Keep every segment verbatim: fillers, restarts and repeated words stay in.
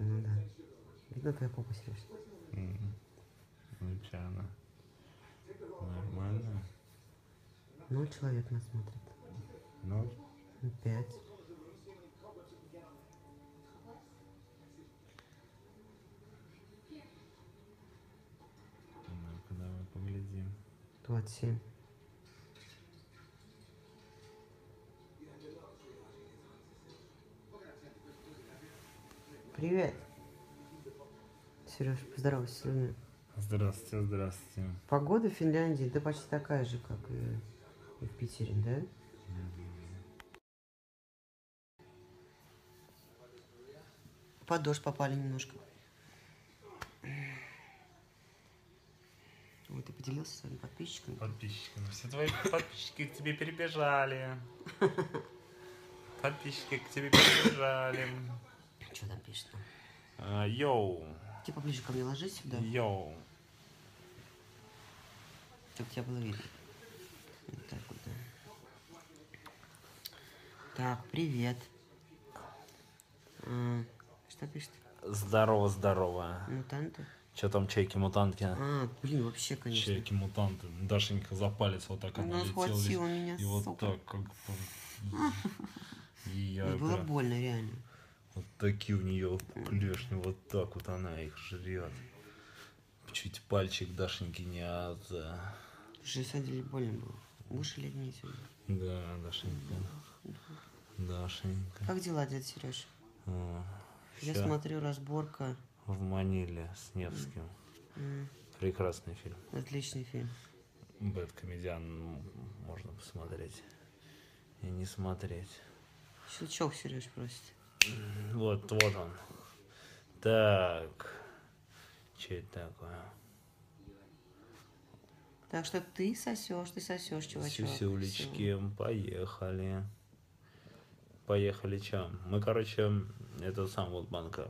Ну да. Видно твоя попа, Сереж? Ну, чё она? Нормально. Ноль человек нас смотрит. Ноль? Пять. Ну-ка, давай поглядим. двадцать семь. Привет. Сереж, поздоровайся с людьми. Здравствуйте, здравствуйте. Погода в Финляндии, да почти такая же, как и, и в Питере, да? Под дождь попали немножко. Вот ты поделился своими подписчиками. Подписчиками. Все твои подписчики к тебе перебежали. Подписчики к тебе перебежали. Что там пишет? А, йоу. Ты поближе ко мне ложись сюда, Йоу. чтобы тебя было видно. Вот так вот, да. Так, привет. А, что пишет? Здорово, здорово. Мутанты? Че там чайки-мутантки? А, блин, вообще, конечно. Чайки-мутанты. Дашенька за палец вот так она Ну, летела. схватила меня, И вот сука. так, как... И я Мне было прям- больно, реально. Вот такие у нее клешни, вот так вот она их жрет. Чуть пальчик Дашеньки не от... Слушай, на самом деле больно было. Будешь или не сегодня? Да, Дашенька. Дашенька. Как дела, дядя Сереж? О, Я ща смотрю разборка. В Маниле с Невским. М, Прекрасный фильм. Отличный фильм. Бэткомедиан можно посмотреть. И не смотреть. Щелчок Сереж просит. Вот, вот он. Так. Че это такое? Так что ты сосешь, ты сосешь, чувачок. Сюсюлечки, поехали. Поехали, чем? Мы, короче, это сам вот банка.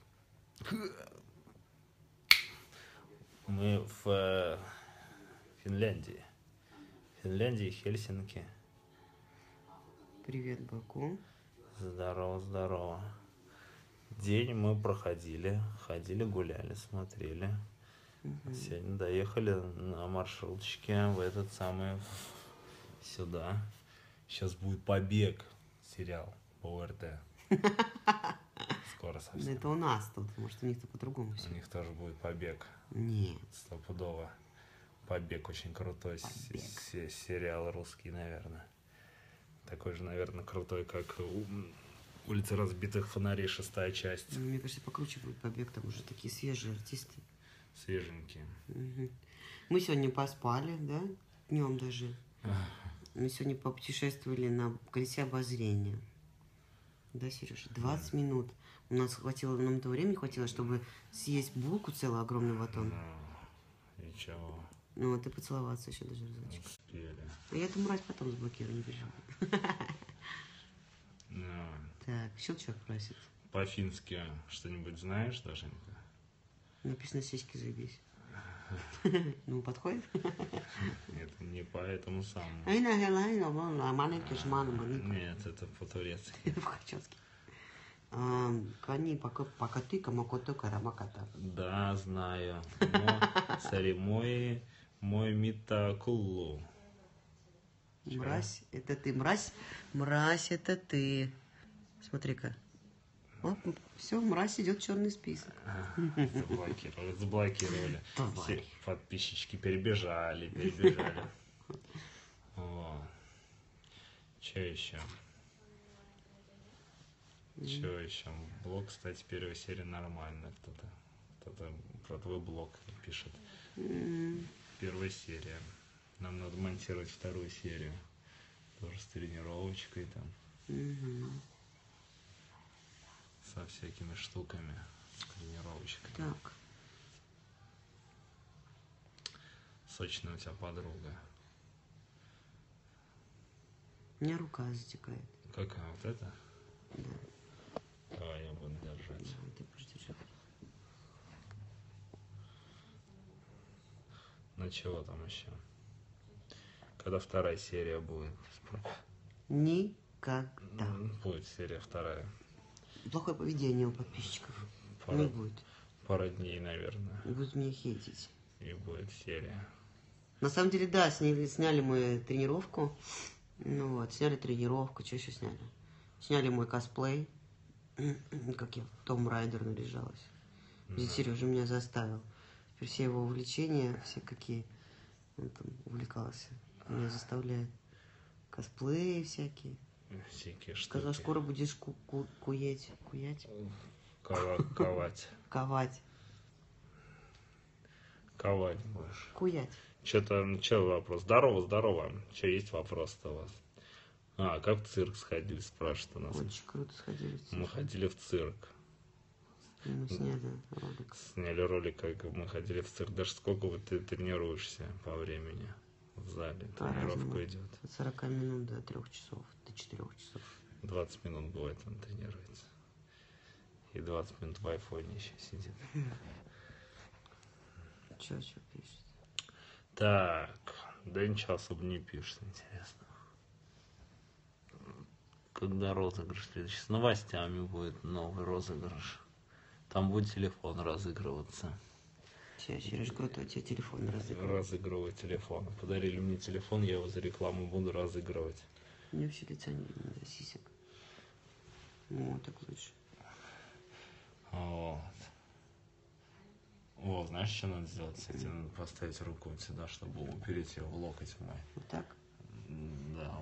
Мы в э, Финляндии. Финляндии, Хельсинки. Привет, Баку. Здорово, здорово. День мы проходили, ходили, гуляли, смотрели. Угу. Сегодня доехали на маршруточке в этот самый, сюда. Сейчас будет «Побег», сериал по ОРТ. Скоро совсем. Это у нас тут, может, у них-то по-другому У все. них тоже будет «Побег». Нет. Стопудово. «Побег» очень крутой Побег. се- сериал русский, наверное. Такой же, наверное, крутой, как у- «Улица разбитых фонарей», шестая часть. Ну, мне кажется, покруче будет побег, там уже такие свежие артисты. Свеженькие. Угу. Мы сегодня поспали, да? Днем даже. Мы сегодня попутешествовали на колесе обозрения. Да, Сережа? двадцать минут. У нас хватило, нам этого времени хватило, чтобы съесть булку целый огромный батон. Ну, и чего? Ну, вот и поцеловаться еще даже разочек. Успели. А я эту мразь потом заблокирую, не переживай. Ну, Так, щелчок просит. по-фински что-нибудь знаешь, Дашенька? Написано «сиськи заебись». Ну, подходит? Это не по этому самому. Айна гелайна, вон, маленький жман, маленький. Нет, это по-турецки. По-хачевски. Кани покатыка, макото карамаката. Да, знаю. Цари мой, мой митакулу. Мразь, это ты, мразь, мразь, это ты. Смотри-ка. Вот, все, мразь идет в черный список. Заблокировали, заблокировали. Давай. Все подписчики перебежали, перебежали. Вот. Че еще? Че еще? Блог, кстати, первая серия нормально. Кто-то кто-то про твой блог пишет. Первая серия. Нам надо монтировать вторую серию. Тоже с тренировочкой там. Угу. Со всякими штуками. С тренировочкой. Так. Сочная у тебя подруга. У меня рука затекает. Какая вот эта? Да. Давай я буду держать. Да, ты будешь держать. Ну чего там еще? Когда вторая серия будет? Никогда. Будет серия вторая. Плохое поведение у подписчиков. Пара, Не будет. пара дней, наверное. Будут меня хейтить. И будет серия. На самом деле, да, сняли, сняли мы тренировку. Ну вот, сняли тренировку. Что еще сняли? Сняли мой косплей. Как я в Том Райдер наряжалась. Здесь Сережа меня заставил. Теперь все его увлечения, все какие он там увлекался, меня заставляет. Косплеи всякие. Всякие штуки. Сказал, скоро будешь ку ку куять. Куять? Кова ковать. Ковать. Ковать будешь. Куять. Что-то, что вопрос? Здорово, здорово. Что, есть вопрос-то у вас? А, как в цирк сходили, спрашивают у нас. Очень круто сходили. Мы ходили в цирк. Мы сняли ролик. Сняли ролик, как мы ходили в цирк. Даже сколько вот ты тренируешься по времени в зале? Тренировка идет. От сорока минут до трех часов, до четырех часов. двадцать минут бывает он тренируется. И двадцать минут в айфоне еще сидит. Че, что пишет? Так, да ничего особо не пишет, интересно. Когда розыгрыш следующий? С новостями будет новый розыгрыш. Там будет телефон разыгрываться. Сейчас, Сереж, круто, у тебя телефон разыгрывает. Разыгрываю телефон. Подарили мне телефон, я его за рекламу буду разыгрывать. У меня вообще лица не видно, да, сисек. Ну, так лучше. Вот. О, знаешь, что надо сделать? Кстати, надо поставить руку вот сюда, чтобы упереть ее в локоть мой. Вот так? Да.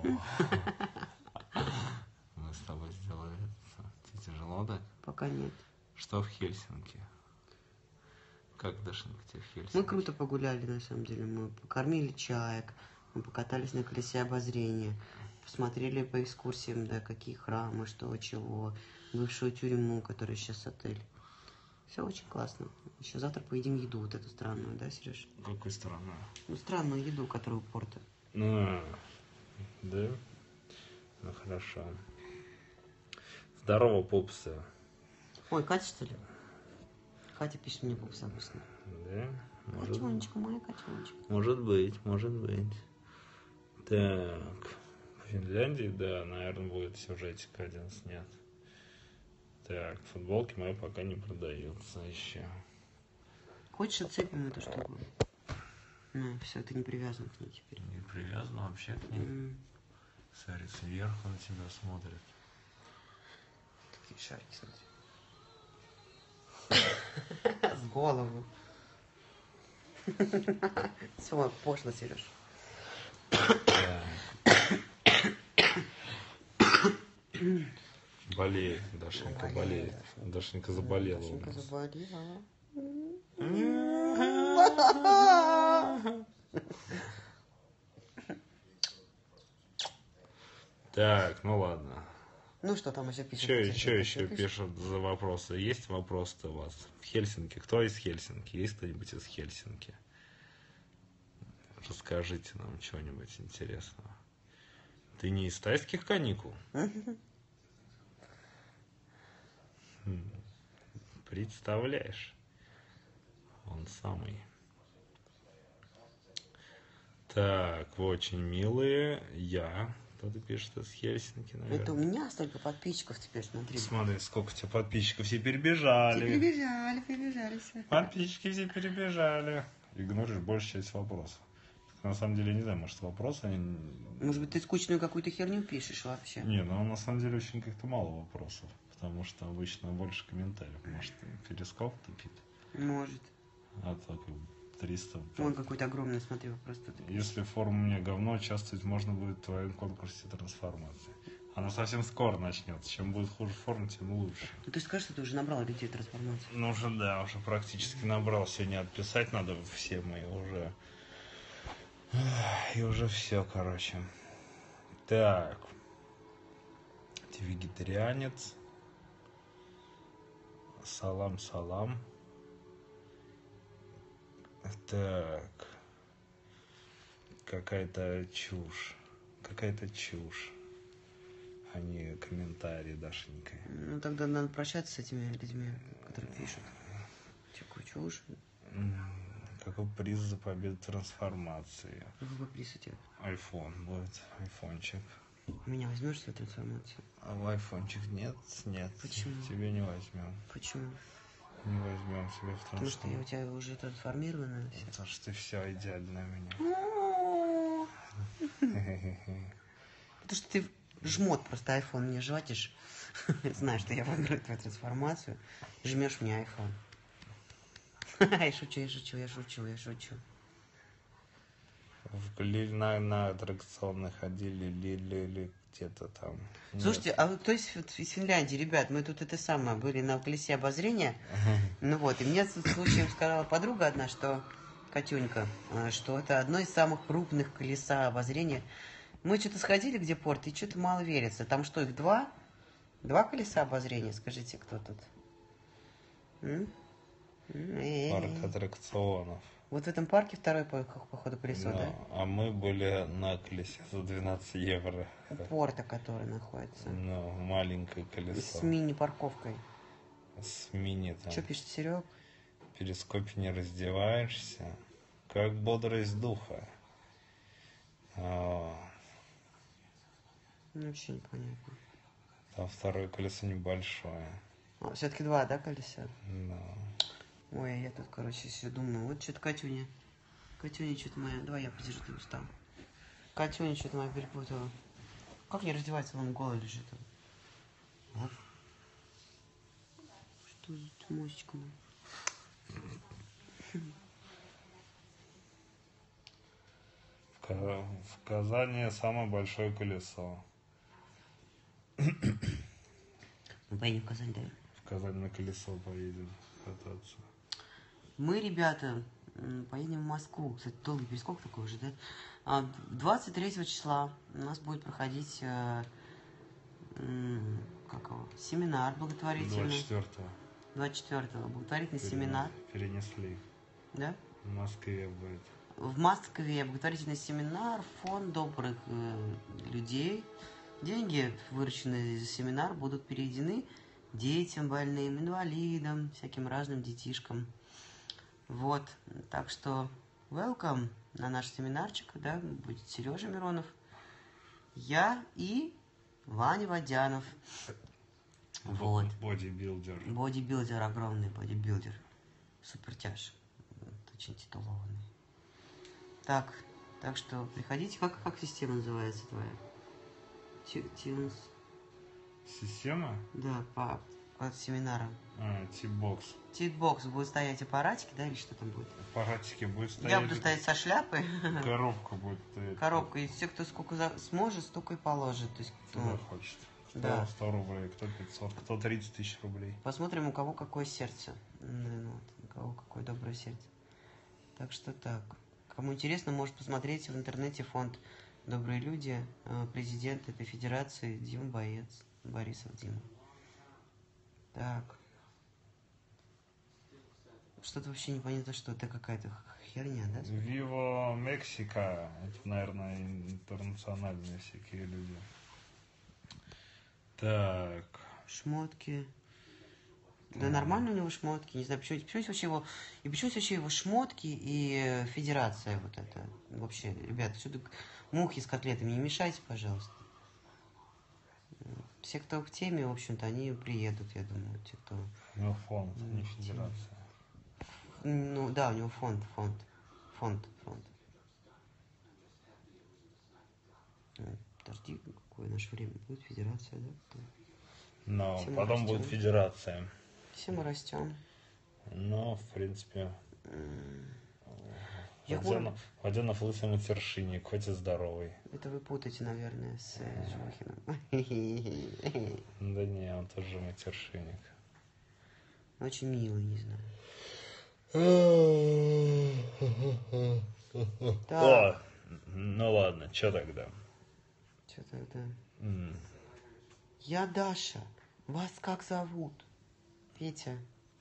Мы с тобой сделали это. Тебе тяжело, да? Пока нет. Что в Хельсинки? Как, Дашенька, тебе в Хельсинки? Мы круто погуляли, на самом деле. Мы покормили чаек, мы покатались на колесе обозрения, посмотрели по экскурсиям, да, какие храмы, что, чего, бывшую тюрьму, которая сейчас отель. Все очень классно. Еще завтра поедим еду вот эту странную, да, Сереж? Какую сторону? Ну, странную еду, которую у порта. Ну, да? Ну, хорошо. Здорово, пупсы. Ой, Катя, что ли? Катя пишет мне пупс обычно. Да? Может... Котеночка, моя котеночка. Может быть, может быть. Так, в Финляндии, да, наверное, будет сюжетик один снят. Так, футболки мои пока не продаются еще. Хочешь, отцепим эту штуку? Ну, все, ты не привязан к ней теперь. Не привязан вообще к ней. Mm. Смотри, сверху на тебя смотрит. Такие шарики, смотри. С голову. Все, пошло, Сереж. Болеет, Дашенька болеет. Дашенька заболела. Дашенька заболела. Так, ну ладно. Ну что там еще пишут? Что, что еще пишут за вопросы? Есть вопросы у вас? В Хельсинки. Кто из Хельсинки? Есть кто-нибудь из Хельсинки? Расскажите нам чего-нибудь интересного. Ты не из тайских каникул? Представляешь? Он самый. Так, вы очень милые. Я. Кто-то пишет из Хельсинки, наверное. Это у меня столько подписчиков теперь, смотри. Смотри, сколько у тебя подписчиков. Все перебежали. Все перебежали, перебежали все. Подписчики все перебежали. Игноришь большую часть вопросов. На самом деле, не знаю, может, вопросы они... Может быть, ты скучную какую-то херню пишешь вообще? Не, ну на самом деле очень как-то мало вопросов. Потому что обычно больше комментариев. Может, перископ тупит? Может. А так триста. Вон какой-то огромный, смотри, вопрос тут. Если форма у меня говно, участвовать можно будет в твоем конкурсе трансформации. Она совсем скоро начнется. Чем будет хуже форма, тем лучше. Ну ты скажешь, что ты уже набрал людей трансформации? Ну уже да, уже практически набрал. Сегодня отписать надо все мои уже. И уже все, короче. Так. Ты вегетарианец. Салам, салам. Так. Какая-то чушь. Какая-то чушь. А не комментарии, Дашенька. Ну тогда надо прощаться с этими людьми, которые пишут. Какую чушь. Какой приз за победу трансформации? Какой приз у тебя? Айфон будет. Айфончик. Меня возьмешь свою трансформацию? А в айфончик нет? Нет. Почему? Тебе не возьмем. Почему? Не возьмем себе в Потому что я у тебя уже трансформирована. Потому что ты все идеально у меня. Потому что ты жмот просто iPhone мне жватишь. Знаешь, что я выиграю твою трансформацию. Жмешь мне iPhone. Я шучу, я шучу, я шучу, я шучу. В ли, на, на аттракционы ходили, ли, ли, ли, где-то там. Слушайте, а вы кто из, из Финляндии, ребят? Мы тут это самое были на колесе обозрения. Ну вот, и мне тут случаем сказала подруга одна, что Катюнька, что это одно из самых крупных колеса обозрения. Мы что-то сходили, где порт, и что-то мало верится. Там что, их два? Два колеса обозрения? Скажите, кто тут? М? Парк аттракционов. Вот в этом парке второй, по, походу, колесо, Но, да? а мы были на колесе за двенадцать евро. У порта, который находится. Ну, маленькое колесо. С мини-парковкой. С мини там. Что пишет Серег? В перископе не раздеваешься. Как бодрость духа. А, Ну, вообще непонятно. там второе колесо небольшое. А, все-таки два, да, колеса? Да. Ой, я тут, короче, все думаю. Вот что-то Катюня. Катюня что-то моя. Давай я подержу, ты устал. Катюня что-то моя перепутала. Как не раздевается, он голый лежит. Вот. Что за мосечка моя? В, Ка- в Казани самое большое колесо. Мы поедем в Казань, да? В Казань на колесо поедем кататься. Мы, ребята, поедем в Москву. Кстати, долгий перескок такой уже, да? двадцать третьего числа у нас будет проходить э, как его, семинар благотворительный. двадцать четвёртого. двадцать четвёртого. Благотворительный Перенес, семинар. Перенесли. Да? В Москве будет. В Москве благотворительный семинар, фонд добрых э, людей. Деньги, вырученные за семинар, будут переведены детям больным, инвалидам, всяким разным детишкам. Вот, так что welcome на наш семинарчик, да, будет Сережа Миронов, я и Ваня Водянов. Вот. Бодибилдер. Бодибилдер, огромный бодибилдер. Супертяж. Вот, очень титулованный. Так, так что приходите. Как, как система называется твоя? Тюнс. Система? Да, по, по семинарам. А, T-бокс. Титбокс, будут стоять аппаратики, да, или что там будет? Аппаратики будет стоять. Я буду стоять со шляпой. Коробка будет стоять. Коробка. И все, кто сколько за... сможет, столько и положит. То есть, Кто ну, хочет. Кто да. сто рублей, кто пятьсот, кто тридцать тысяч рублей. Посмотрим, у кого какое сердце. Ну, вот, у кого какое доброе сердце. Так что так. Кому интересно, может посмотреть в интернете фонд «Добрые люди», президент этой федерации Дима Боец, Борисов Дима. Так. Что-то вообще непонятно, что это какая-то херня, да? Виво Мексика. Это, наверное, интернациональные всякие люди. Так. Шмотки. Да, нормально у него шмотки. Не знаю, почему, почему вообще его. И почему вообще его шмотки и федерация вот это. Вообще, ребята, сюда мухи с котлетами не мешайте, пожалуйста. Все, кто в теме, в общем-то, они приедут, я думаю, те, кто. У него фонд, не федерация. Ну да, у него фонд, фонд, фонд, фонд. Подожди, какое наше время будет, федерация, да? Но Все потом растем. будет федерация. Все мы растем. Но, в принципе, Я Водянов, Водянов лысый матершинник, хоть и здоровый. Это вы путаете, наверное, с э, Жвохиным. Да не, он тоже матершинник. Очень милый, не знаю. Так, О, ну ладно, что тогда? что тогда? М, Я Даша. Вас как зовут? Петя.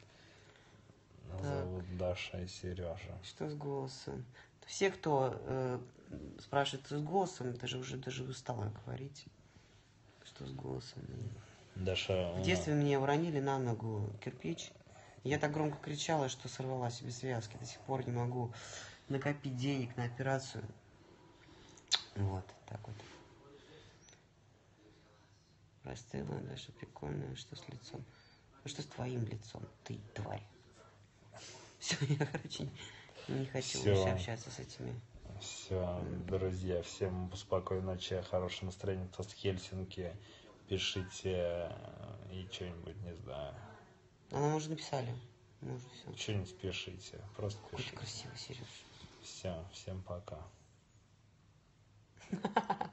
Зовут Даша и Сережа. Что с голосом? Все, кто э, спрашивает, что с голосом, это же уже даже устала говорить. Что с голосом? Даша, В детстве мне уронили на ногу кирпич. Я так громко кричала, что сорвала себе связки. До сих пор не могу накопить денег на операцию. Вот, так вот. Простыла, Даша, прикольная, что с лицом. А что с твоим лицом? Ты тварь. Все, я, короче, не хочу Всё. больше общаться с этими. Все, друзья, всем спокойной ночи, хорошего настроения, кто с Хельсинки, пишите и что-нибудь, не знаю. А нам уже написали. Мы уже все. Что-нибудь пишите, просто Какой ты пишите. красивый, Сереж. Все, всем пока.